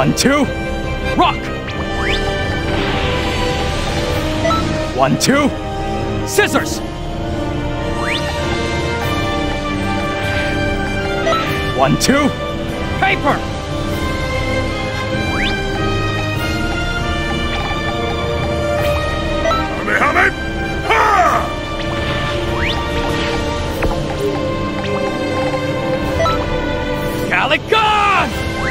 1, 2, rock! 1, 2, scissors! 1, 2, paper! Hame! Ha! Gallic Gun!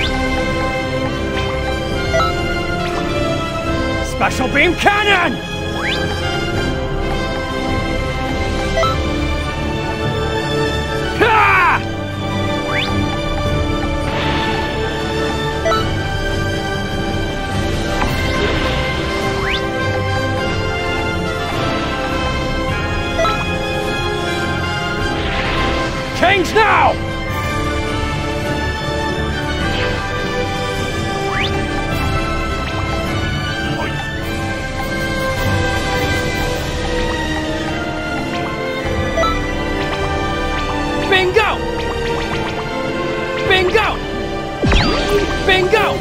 Special Beam Cannon! Ha! Change now! Bingo! Bingo! Bingo!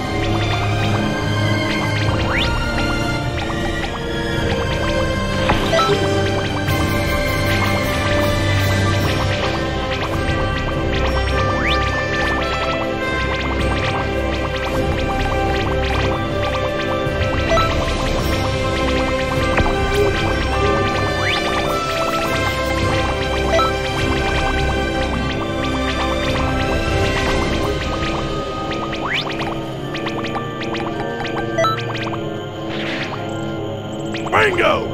Bingo!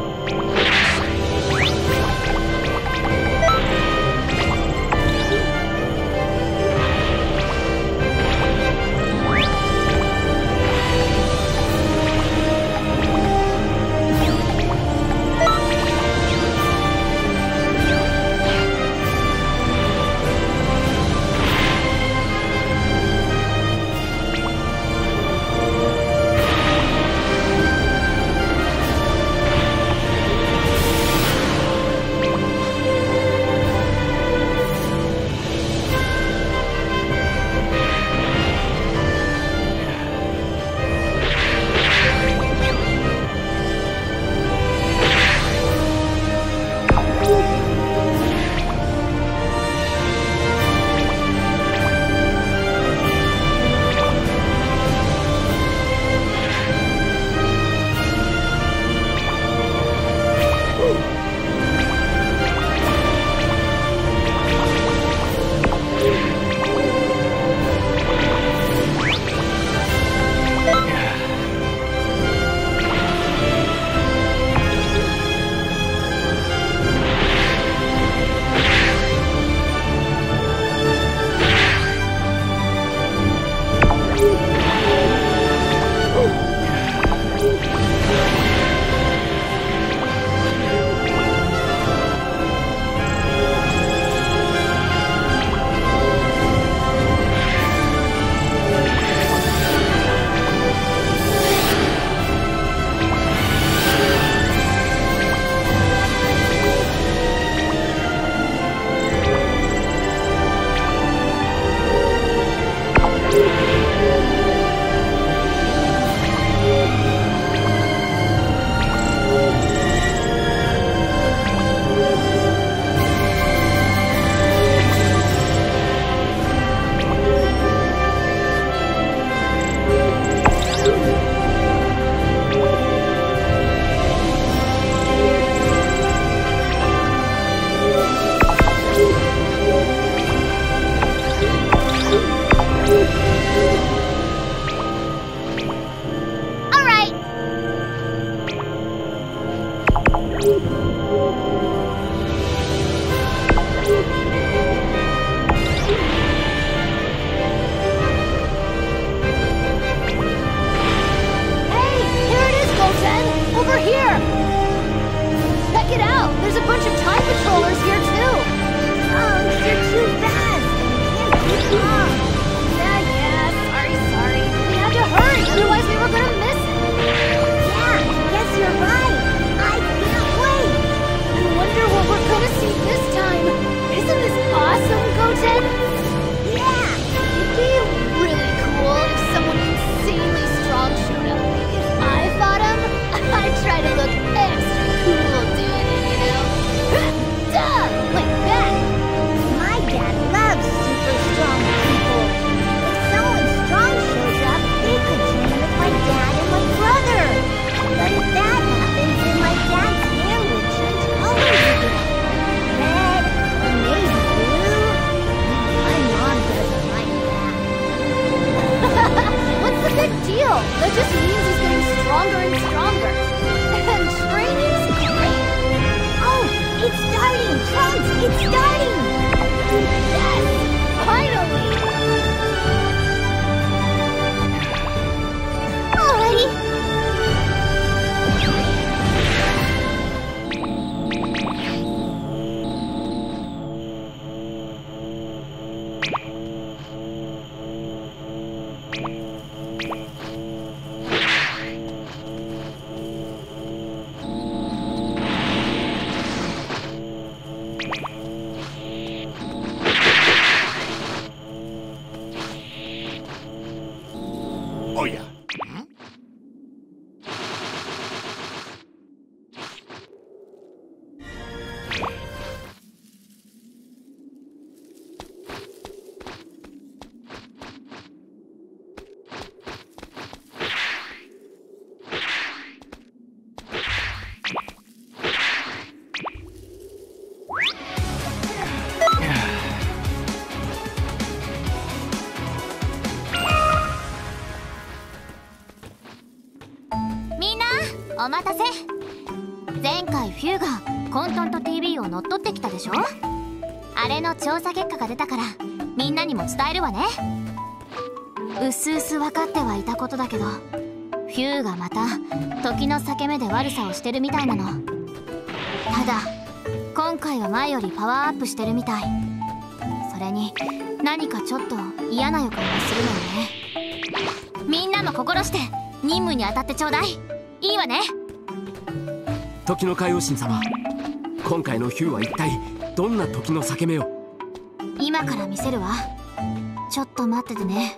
お待たせ。前回フューがコントント TV を乗っ取ってきたでしょ。あれの調査結果が出たからみんなにも伝えるわね。うすうす分かってはいたことだけど、フューがまた時の裂け目で悪さをしてるみたいなの。ただ今回は前よりパワーアップしてるみたい。それに何かちょっと嫌な予感がするのよね。みんなも心して任務に当たってちょうだい。いいわね。 時の海王神様、今回のヒューは一体どんな時の裂け目を？ 今から見せるわ。ちょっと待っててね。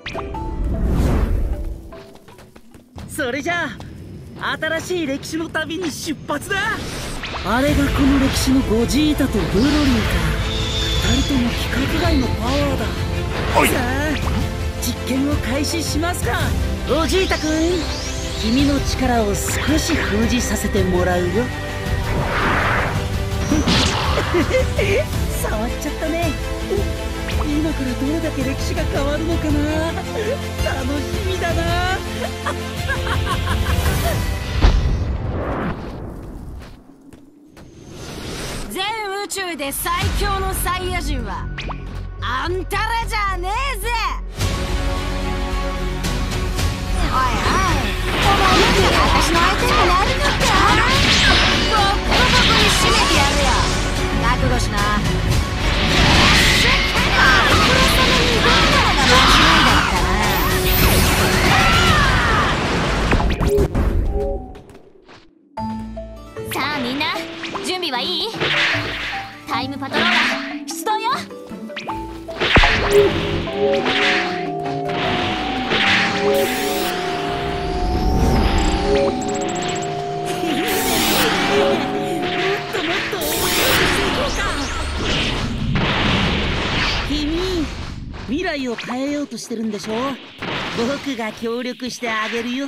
それじゃあ新しい歴史の旅に出発だ。あれがこの歴史のゴジータとブロリーか。二人とも規格外のパワーだ。さあ実験を開始しますか。ゴジータくん、君の力を少し封じさせてもらうよ。触っちゃったね。今からどれだけ歴史が変わるのかな。楽しみだな。 全宇宙で最強のサイヤ人はあんたらじゃねえぜ。おいおい、お前なんか私の相手になるのか。ボッコボコに締めてやるよ。覚悟しな。あの黒さのに動くのが間違いだったな。 さあみんな準備はいい？タイムパトローラー出動よ。 君、未来を変えようとしてるんでしょ。僕が協力してあげるよ。